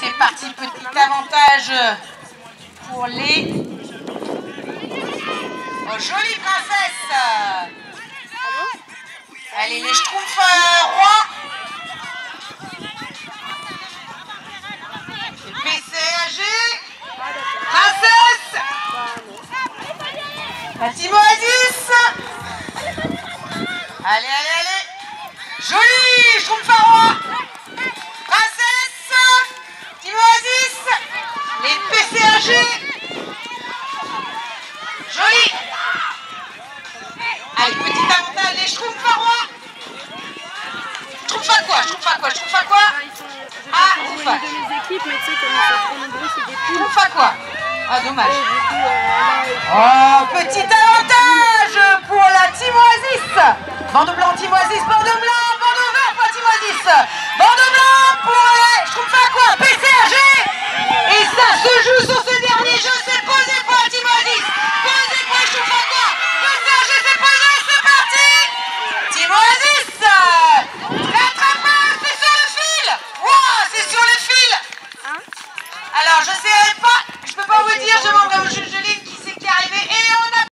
c'est parti, petit avantage pour les... Oh, jolie princesse. Allez, les Schtroumpfs rois. PCAG. Princesse. La Team Oasis. Allez, allez, allez. Joli Schtroumpf roi. Princesse. Team Oasis. Les PCAG. Joli. Allez, petit avantage, les Schtroumpfs rois. Schtroumpf à quoi? Schtroumpf à quoi? Schtroumpf à quoi? Ah, Schtroumpf à quoi? Ah, dommage. Oh, petit avantage pour la Team Oasis. Bandeau blanc, Team Oasis, bandeau blanc, bandeau vert pour la Team Oasis. Bandeau blanc pour les Schtroumpf à quoi? PCRG. Et ça se joue sur ce dernier jeu, c'est posé pour la Team Oasis. Posé pour les Schtroumpf à quoi? PCRG, c'est posé, c'est parti. Team Oasis. L'attrapage, c'est sur le fil. Wow, c'est sur le fil. Alors, je sais